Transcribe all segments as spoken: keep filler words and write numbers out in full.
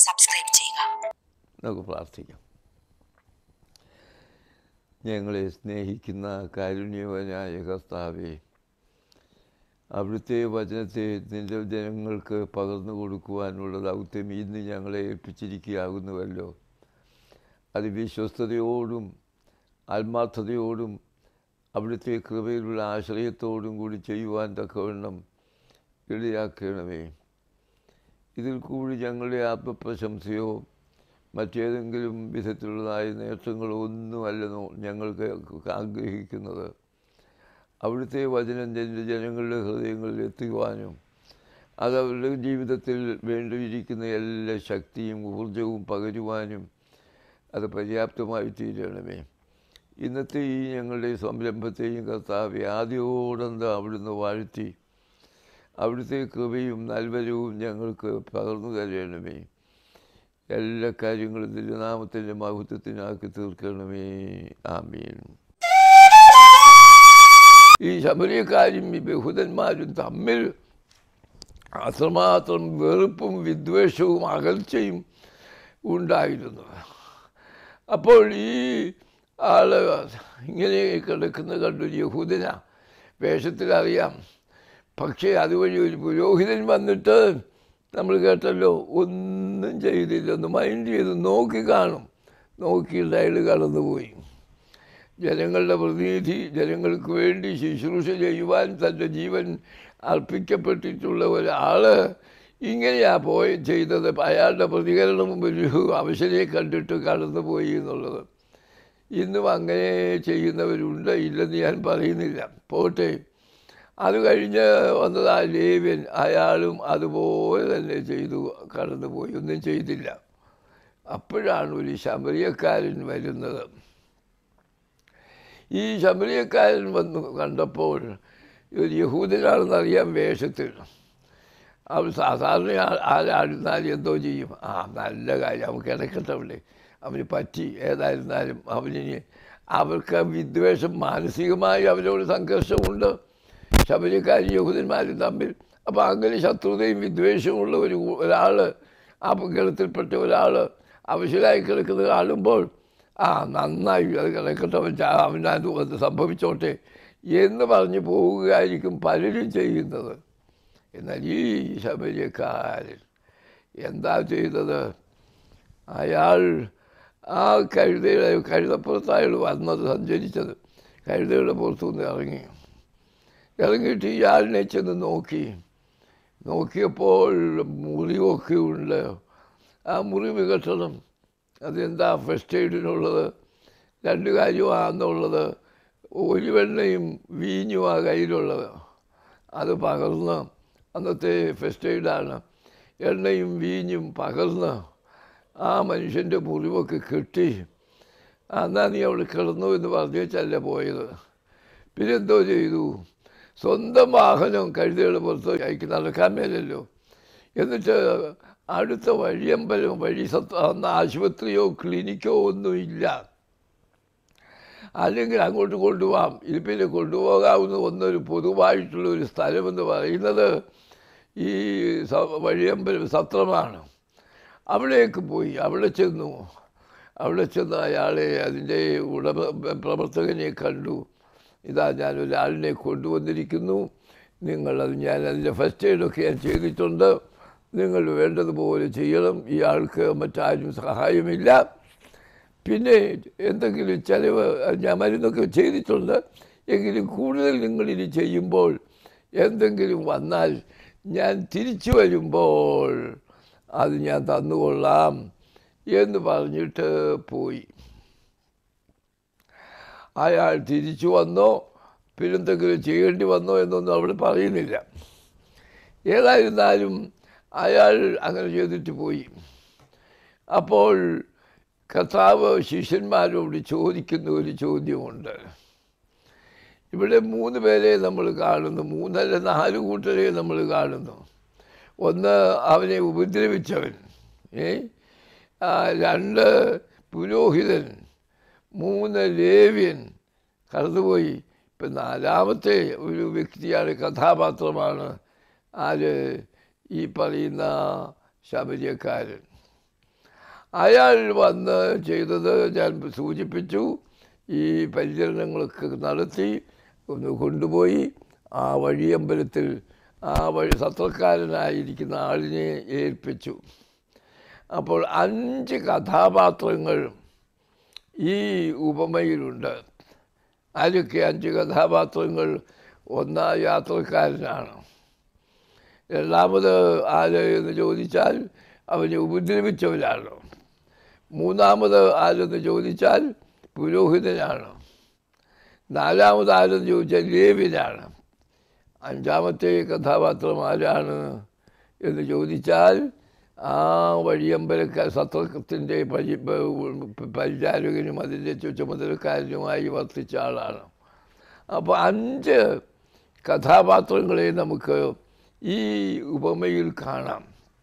Subscribe ചെയ്യുക. നമുക്ക് പ്രാർത്ഥിക്കാം. ഞങ്ങളെ സ്നേഹിക്കുന്ന കാരുണ്യവാനായ കർത്താവേ, അവിടുത്തെ വചനത്തെ നിൻ്റെ ജനങ്ങൾക്ക് പകർന്നു കൊടുക്കുവാനുള്ള ദൗത്യം ഇന്ന് ഞങ്ങളെ ഏൽപ്പിച്ചിരിക്കുകയാകുന്നുവല്ലോ. അത് വിശ്വസ്തയോടും ആത്മാർത്ഥതയോടും അവിടുത്തെ കൃപയിലുള്ള ആശ്രയത്തോടും കൂടി ചെയ്യുവാൻ തക്കവണ്ണം ഇടയാക്കണമേ. ഇതിൽ കൂടി ഞങ്ങളുടെ ആത്മപ്രശംസയോ മറ്റേതെങ്കിലും വിധത്തിലുള്ളതായ നേട്ടങ്ങളോ ഒന്നുമല്ലെന്നോ ഞങ്ങൾക്ക് ആഗ്രഹിക്കുന്നത്. അവിടുത്തെ വചനം ജനങ്ങളുടെ ഹൃദയങ്ങളിൽ എത്തുവാനും അത് അവരുടെ ജീവിതത്തിൽ വേണ്ടിയിരിക്കുന്ന എല്ലാ ശക്തിയും ഊർജവും പകരുവാനും അത് പര്യാപ്തമായി തീരണമേ. ഇന്നത്തെ ഈ ഞങ്ങളുടെ സംരംഭത്തെയും കർത്താവെ ആദ്യോടെന്താ അവിടുന്ന് വാഴ്ത്തി അവിടുത്തെ കൃപയും നൽവരവും ഞങ്ങൾക്ക് പകർന്നു തരണമേ. എല്ലാ കാര്യങ്ങളും തിരുനാമത്തിൻ്റെ മഹത്വത്തിനാക്കി തീർക്കണമേ. ആമീൻ. ഈ ശമരിയക്കാരും ഈ ബഹുദന്മാരും തമ്മിൽ അത്രമാത്രം വെറുപ്പും വിദ്വേഷവും അകൽച്ചയും ഉണ്ടായിരുന്നു. അപ്പോൾ ഈ ആള് ഇങ്ങനെ കിടക്കുന്ന കണ്ടു. യഹൂദന വേഷത്തിലറിയാം. പക്ഷേ അതുവഴി ഒരു പുരോഹിതൻ വന്നിട്ട് നമ്മൾ കേട്ടല്ലോ, ഒന്നും ചെയ്തില്ല, ഒന്ന് മൈൻഡ് ചെയ്ത് നോക്കി കാണും. നോക്കിയിട്ട് അയാൾ കടന്നുപോയി. ജനങ്ങളുടെ പ്രതിനിധി, ജനങ്ങൾക്ക് വേണ്ടി ശുശ്രൂഷ ചെയ്യുവാൻ തൻ്റെ ജീവൻ അർപ്പിക്കപ്പെട്ടിട്ടുള്ള ഒരാൾ ഇങ്ങനെയാ പോയി ചെയ്തത്. അയാളുടെ പ്രതികരണം ഒരു അവശനെ കണ്ടിട്ട് കടന്നുപോയി എന്നുള്ളത്. ഇന്നും അങ്ങനെ ചെയ്യുന്നവരുണ്ട്, ഇല്ലെന്ന് ഞാൻ പറയുന്നില്ല. പോട്ടെ. അത് കഴിഞ്ഞ് വന്നത് ആ ലേവ്യൻ, അയാളും അതുപോലെ തന്നെ ചെയ്തു, കടന്നുപോയി, ഒന്നും ചെയ്തില്ല. അപ്പോഴാണ് ഒരു ശമരിയക്കാരൻ വരുന്നത്. ഈ ശമരിയക്കാരൻ വന്ന് കണ്ടപ്പോൾ ഒരു യഹൂദനാണെന്നറിയാം വേഷത്തിൽ. അവൻ സാധാരണ ആരാടുന്നാലും എന്തോ ചെയ്യും. ആ നല്ല കാര്യം, അവൻ കിടക്കട്ടെ, അവിടെ അവന് പറ്റി. ഏതായിരുന്നാലും അവനിനി അവർക്ക് വിദ്വേഷം, മാനസികമായി അവരോട് സംഘർഷമുണ്ട് ശമരിയക്കാരും യഹൂദന്മാരും തമ്മിൽ. അപ്പോൾ അങ്ങനെ ശത്രുതയും വിദ്വേഷമുള്ള ഒരു ഒരാൾ, ആ ഗണത്തിൽപ്പെട്ട ഒരാൾ അവശരായി കിടക്കുന്നത് കാണുമ്പോൾ ആ നന്നായി, അത് കിടക്കട്ടെ, അവൻ അവനത് വന്ന് സംഭവിച്ചോട്ടെ എന്ന് പറഞ്ഞ് പോവുകയായിരിക്കും പലരും ചെയ്യുന്നത്. എന്നാൽ ഈ ശമരിയക്കാരൻ എന്താ ചെയ്തത്? അയാൾ ആ കഴുതയുടെ കഴുതപ്പുറത്ത് അയാൾ വന്നത്, സഞ്ചരിച്ചത് കഴുതയുടെ പുറത്തുനിന്ന് ഇറങ്ങി ഇറങ്ങിയിട്ട് ഇയാളിനെ ചെന്ന് നോക്കി. നോക്കിയപ്പോൾ മുറിവൊക്കെ ഉണ്ട്. ആ മുറിവ് കെട്ടണം. അതെന്താ ഫസ്റ്റ് എയ്ഡിനുള്ളത്? രണ്ട് കാര്യമാണെന്നുള്ളത്. ഒരു വെണ്ണയും വീഞ്ഞും ആ കയ്യിലുള്ളത്. അത് പകർന്ന്, അന്നത്തെ ഫസ്റ്റ് എയ്ഡാണ്, എണ്ണയും വീഞ്ഞും പകർന്ന് ആ മനുഷ്യൻ്റെ മുറിവൊക്കെ കെട്ടി. എന്നാ നീ അവിടെ കിടന്നു എന്ന് പറഞ്ഞു വെച്ചല്ല പോയത്. പിന്നെന്തോ ചെയ്തു? സ്വന്തം വാഹനം കഴുതയുടെ പുറത്ത് അയക്ക് നടക്കാൻ മേലല്ലോ. എന്നിട്ട് അടുത്ത വഴിയമ്പലം വഴി സത്ത് അന്ന് ആശുപത്രിയോ ക്ലിനിക്കോ ഒന്നുമില്ല. അല്ലെങ്കിൽ അങ്ങോട്ട് കൊണ്ടുപോകാം. ഇത് പിന്നെ കൊണ്ടുപോകാവുന്ന ഒന്നൊരു പൊതുവായിട്ടുള്ള ഒരു സ്ഥലമെന്ന് പറയുന്നത് ഈ വഴിയമ്പലം സത്രമാണ്. അവിടേക്ക് പോയി. അവിടെ ചെന്നു. അവിടെ ചെന്ന് അയാളെ, അതിൻ്റെ ഉടമ പ്രവർത്തകനെ കണ്ടു. ഇതാ ഞാനൊരാളിനെ കൊണ്ടുവന്നിരിക്കുന്നു, നിങ്ങളത് ഞാൻ അതിൻ്റെ ഫസ്റ്റ് എയ്ഡൊക്കെ ഞാൻ ചെയ്തിട്ടുണ്ട്, നിങ്ങൾ വേണ്ടതുപോലെ ചെയ്യണം. ഇയാൾക്ക് മറ്റാരും സഹായമില്ല. പിന്നെ എന്തെങ്കിലും ചിലവ്, ഞാൻ മരുന്നൊക്കെ ചെയ്തിട്ടുണ്ട്, എങ്കിലും കൂടുതൽ നിങ്ങളിനി ചെയ്യുമ്പോൾ എന്തെങ്കിലും വന്നാൽ ഞാൻ തിരിച്ചു വരുമ്പോൾ അത് ഞാൻ തന്നുകൊള്ളാം എന്ന് പറഞ്ഞിട്ട് പോയി. അയാൾ തിരിച്ചു വന്നോ പിന്നെന്തെങ്കിലും ചെയ്യേണ്ടി വന്നോ എന്നൊന്നും അവിടെ പറയുന്നില്ല. ഏതായിരുന്നാലും അയാൾ അങ്ങനെ ചെയ്തിട്ട് പോയി. അപ്പോൾ കർത്താവ് ശിഷ്യന്മാരോട് ചോദിക്കുന്ന ഒരു ചോദ്യമുണ്ട്. ഇവിടെ മൂന്ന് പേരെ നമ്മൾ കാണുന്നു, മൂന്നല്ല നാല് കൂട്ടരെ നമ്മൾ കാണുന്നു. ഒന്ന് അവനെ ഉപദ്രവിച്ചവൻ, ഏ രണ്ട് പുരോഹിതൻ, മൂന്ന് ലേവ്യൻ, കടന്നുപോയി. ഇപ്പം നാലാമത്തെ ഒരു വ്യക്തിയാണ്, കഥാപാത്രമാണ് ആര്? ഈ പറയുന്ന ശമരിയക്കാരൻ. അയാൾ വന്ന് ചെയ്തത് ഞാൻ സൂചിപ്പിച്ചു. ഈ പരിചരണങ്ങളൊക്കെ നടത്തി ഒന്ന് കൊണ്ടുപോയി ആ വഴിയമ്പലത്തിൽ ആ വഴി സത്രക്കാരനായിരിക്കുന്ന ആളിനെ ഏൽപ്പിച്ചു. അപ്പോൾ അഞ്ച് കഥാപാത്രങ്ങൾ ഈ ഉപമയിലുണ്ട്. ആരൊക്കെ അഞ്ച് കഥാപാത്രങ്ങൾ? ഒന്നാം യാത്രക്കാരനാണ്. രണ്ടാമത് ആര് എന്ന് ചോദിച്ചാൽ അവനെ ഉപദ്രവിച്ചവരാണ്. മൂന്നാമത് ആരെന്ന് ചോദിച്ചാൽ പുരോഹിതനാണ്. നാലാമത് ആരെന്ന് ചോദിച്ചാൽ ലേവ്യനാണ്. അഞ്ചാമത്തെ കഥാപാത്രം ആരാണ് എന്ന് ചോദിച്ചാൽ ആ വഴിയമ്പലക്ക സത്രത്തിൻ്റെ പരി പരിചാരകനും അതിൻ്റെ ചുമതലക്കാരനുമായി വർത്തിച്ച ആളാണ്. അപ്പോൾ അഞ്ച് കഥാപാത്രങ്ങളെ നമുക്ക് ഈ ഉപമയിൽ കാണാം.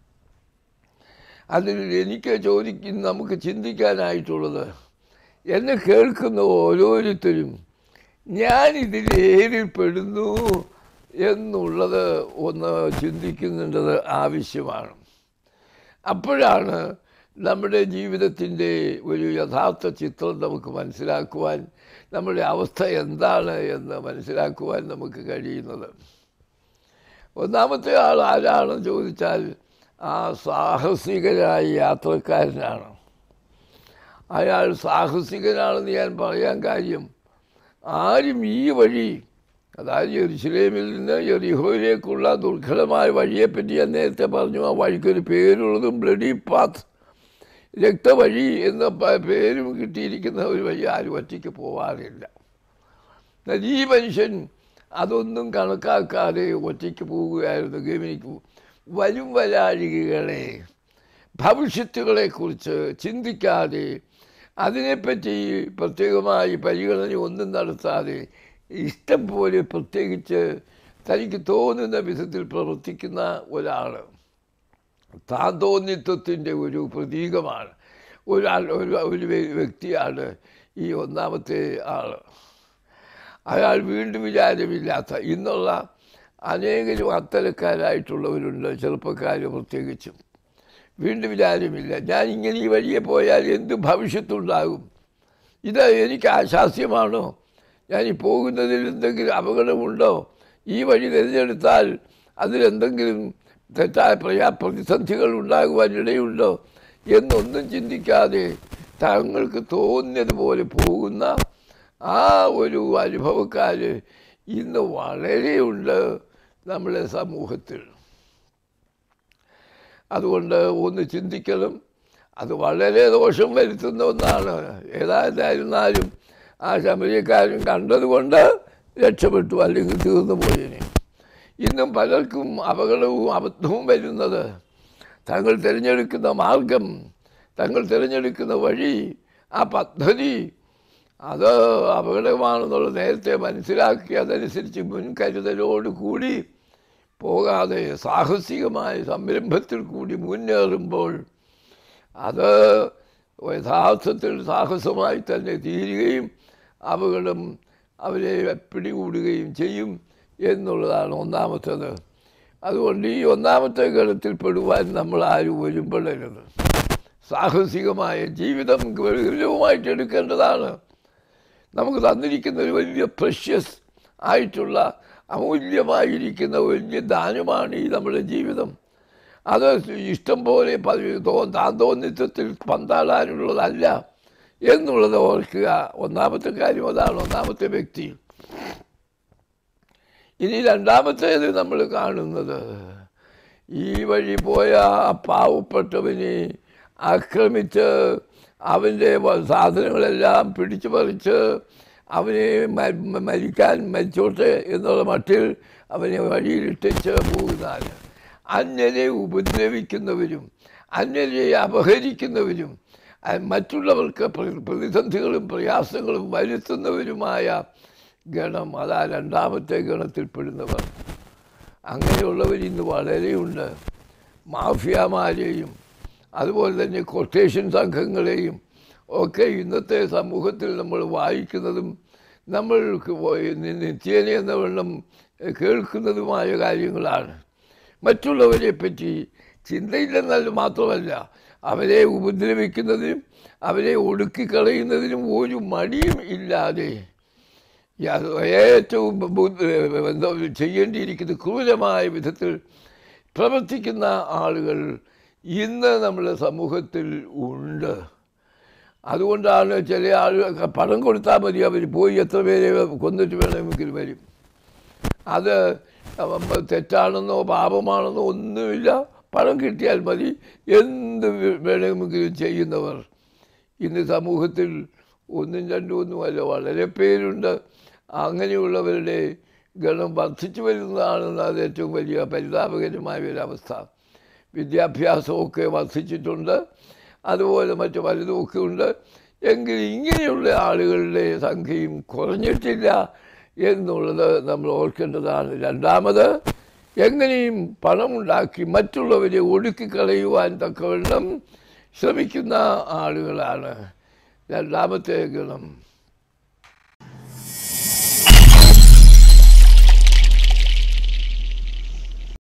അതിൽ എനിക്ക് ചോദിക്കുന്ന നമുക്ക് ചിന്തിക്കാനായിട്ടുള്ളത്, എന്നെ കേൾക്കുന്ന ഓരോരുത്തരും ഞാനിതിൽ ഏതിൽ പെടുന്നു എന്നുള്ളത് ഒന്ന് ചിന്തിക്കേണ്ടത് ആവശ്യമാണ്. അപ്പോഴാണ് നമ്മുടെ ജീവിതത്തിൻ്റെ ഒരു യഥാർത്ഥ ചിത്രം നമുക്ക് മനസ്സിലാക്കുവാൻ, നമ്മുടെ അവസ്ഥ എന്താണ് എന്ന് മനസ്സിലാക്കുവാൻ നമുക്ക് കഴിയുന്നത്. ഒന്നാമത്തെ ആൾ ആരാണെന്ന് ചോദിച്ചാൽ ആ സാഹസികനായ യാത്രക്കാരനാണ്. അയാൾ സാഹസികനാണെന്ന് ഞാൻ പറയാൻ കാര്യം, ആരും ഈ വഴി, അതായത് യെരുശലേമിൽ നിന്ന് യെരിഹോയിലേക്കുള്ള ദുർഘടമായ വഴിയെപ്പറ്റി ഞാൻ നേരത്തെ പറഞ്ഞു. ആ വഴിക്കൊരു പേരുള്ളതും ബ്ലഡി പാത്ത്, രക്തവഴി എന്ന പേരും കിട്ടിയിരിക്കുന്ന ഒരു വഴി ആരും ഒറ്റയ്ക്ക് പോവാറില്ല. എന്നാൽ ഈ മനുഷ്യൻ അതൊന്നും കണക്കാക്കാതെ ഒറ്റയ്ക്ക് പോവുകയായിരുന്നു. ഗമനിക്കൂ, വരും വരാഴികളെ, ഭവിഷ്യത്തുകളെക്കുറിച്ച് ചിന്തിക്കാതെ, അതിനെപ്പറ്റി പ്രത്യേകമായി പരിഗണന ഒന്നും നടത്താതെ ഇഷ്ടം പോലെ പ്രത്യേകിച്ച് തനിക്ക് തോന്നുന്ന വിധത്തിൽ പ്രവർത്തിക്കുന്ന ഒരാൾ, താൻ തോന്നിത്വത്തിൻ്റെ ഒരു പ്രതീകമാണ്, ഒരാൾ ഒരു ഒരു വ്യക്തിയാണ് ഈ ഒന്നാമത്തെ ആൾ. അയാൾ വീണ്ടും വിചാരമില്ലാത്ത, ഇന്നുള്ള അനേകരും അത്തരക്കാരായിട്ടുള്ളവരുണ്ട്, ചെറുപ്പക്കാർ പ്രത്യേകിച്ചും. വീണ്ടും വിചാരമില്ല, ഞാൻ ഇങ്ങനെ ഈ വഴിയെ പോയാൽ എന്ത് ഭവിഷ്യത്തുണ്ടാകും, ഇത് എനിക്ക് ആശാസ്യമാണോ, ഞാൻ ഈ പോകുന്നതിൽ എന്തെങ്കിലും അപകടമുണ്ടോ, ഈ വഴി തിരഞ്ഞെടുത്താൽ അതിലെന്തെങ്കിലും തെറ്റായ പ്രയാ പ്രതിസന്ധികൾ ഉണ്ടാകുവാനിടയുണ്ടോ എന്നൊന്നും ചിന്തിക്കാതെ തങ്ങൾക്ക് തോന്നിയതുപോലെ പോകുന്ന ആ ഒരു അനുഭവക്കാർ ഇന്ന് വളരെയുണ്ട് നമ്മുടെ സമൂഹത്തിൽ. അതുകൊണ്ട് ഒന്ന് ചിന്തിക്കണം, അത് വളരെ ദോഷം വരുത്തുന്ന ഒന്നാണ്. ഏതായിരുന്നാലും ആ ശമരിയക്കാരൻ കണ്ടതുകൊണ്ട് രക്ഷപ്പെട്ടു, അല്ലെങ്കിൽ തീർന്നു പോയതിന്. ഇന്നും പലർക്കും അപകടവും അബദ്ധവും വരുന്നത് തങ്ങൾ തിരഞ്ഞെടുക്കുന്ന മാർഗം, തങ്ങൾ തിരഞ്ഞെടുക്കുന്ന വഴി, ആ പദ്ധതി അത് അപകടമാണെന്നുള്ളത് നേരത്തെ മനസ്സിലാക്കി അതനുസരിച്ച് മുൻകരുതലോട് കൂടി പോകാതെ സാഹസികമായ സംരംഭത്തിൽ കൂടി മുന്നേറുമ്പോൾ അത് യഥാർത്ഥത്തിൽ സാഹസമായി തന്നെ തീരുകയും അപകടം അവരെ പിടികൂടുകയും ചെയ്യും എന്നുള്ളതാണ് ഒന്നാമത്തേത്. അതുകൊണ്ട് ഈ ഒന്നാമത്തെ ഗണത്തിൽ പെടുവാൻ നമ്മൾ ആരും ഒരുമ്പെടരുത്. സാഹസികമായ ജീവിതം ഗൗരവമായിട്ട് എടുക്കേണ്ടതാണ്. നമുക്ക് തന്നിരിക്കുന്ന ഒരു വലിയ പ്രഷ്യസ് ആയിട്ടുള്ള അമൂല്യമായിരിക്കുന്ന വലിയ ദാനമാണ് ഈ നമ്മുടെ ജീവിതം. അത് ഇഷ്ടം പോലെ താൻ തോന്നിത്വത്തിൽ പന്താടാനുള്ളതല്ല എന്നുള്ളത് ഓർക്കുക. ഒന്നാമത്തെ കാര്യം അതാണ്, ഒന്നാമത്തെ വ്യക്തി. ഇനി രണ്ടാമത്തേത് നമ്മൾ കാണുന്നത്, ഈ വഴി പോയ ആ പാവപ്പെട്ടവനെ ആക്രമിച്ച് അവൻ്റെ സാധനങ്ങളെല്ലാം പിടിച്ചു പറിച്ച് അവനെ മരിക്കാൻ മരിച്ചോട്ടെ എന്നുള്ള മട്ടിൽ അവനെ വഴിയിലിട്ടിച്ച് പോകുന്നതാണ്. അന്യരെ ഉപദ്രവിക്കുന്നവരും അന്യരെ അപഹരിക്കുന്നവരും മറ്റുള്ളവർക്ക് പ്രതിസന്ധികളും പ്രയാസങ്ങളും വരുത്തുന്നവരുമായ ഗണം, അതാ രണ്ടാമത്തെ ഗണത്തിൽപ്പെടുന്നവർ. അങ്ങനെയുള്ളവർ ഇന്ന് വളരെയുണ്ട്. മാഫിയമാരെയും അതുപോലെ തന്നെ കൊട്ടേഷൻ സംഘങ്ങളെയും ഒക്കെ ഇന്നത്തെ സമൂഹത്തിൽ നമ്മൾ വായിക്കുന്നതും നമ്മൾ നിത്യേന എന്ന വണ്ണം കേൾക്കുന്നതുമായ കാര്യങ്ങളാണ്. മറ്റുള്ളവരെ പറ്റി ചിന്തയില്ലെന്നാൽ മാത്രമല്ല അവരെ ഉപദ്രവിക്കുന്നതിനും അവരെ ഒടുക്കിക്കളയുന്നതിനും ഒരു മടിയും ഇല്ലാതെ ഏറ്റവും എന്താ ചെയ്യേണ്ടിയിരിക്കുന്ന ക്രൂരമായ വിധത്തിൽ പ്രവർത്തിക്കുന്ന ആളുകൾ ഇന്ന് നമ്മുടെ സമൂഹത്തിൽ ഉണ്ട്. അതുകൊണ്ടാണ് ചില ആളുകൾ പണം കൊടുത്താൽ മതി, അവർ പോയി എത്ര പേരെ കൊന്നിട്ട് വേണമെങ്കിൽ വരും. അത് തെറ്റാണെന്നോ പാപമാണെന്നോ ഒന്നുമില്ല. പണം കിട്ടിയാൽ മതി എന്ത് വേണമെങ്കിലും ചെയ്യുന്നവർ ഇന്ന് സമൂഹത്തിൽ ഒന്നും രണ്ടും ഒന്നുമല്ല, വളരെ പേരുണ്ട്. അങ്ങനെയുള്ളവരുടെ ഗണം വർദ്ധിച്ചു വരുന്നതാണെന്ന് അത് ഏറ്റവും വലിയ പരിതാപകരമായ ഒരവസ്ഥ. വിദ്യാഭ്യാസമൊക്കെ വർദ്ധിച്ചിട്ടുണ്ട്, അതുപോലെ മറ്റു പലതുമൊക്കെ ഉണ്ട്. എങ്കിൽ ഇങ്ങനെയുള്ള ആളുകളുടെ സംഖ്യയും കുറഞ്ഞിട്ടില്ല എന്നുള്ളത് നമ്മൾ ഓർക്കേണ്ടതാണ്. രണ്ടാമത്, എങ്ങനെയും പണമുണ്ടാക്കി മറ്റുള്ളവരെ ഒടുക്കിക്കളയുവാൻ തക്കവണ്ണം ശ്രമിക്കുന്ന ആളുകളാണ് രണ്ടാമത്തെ ഗണം.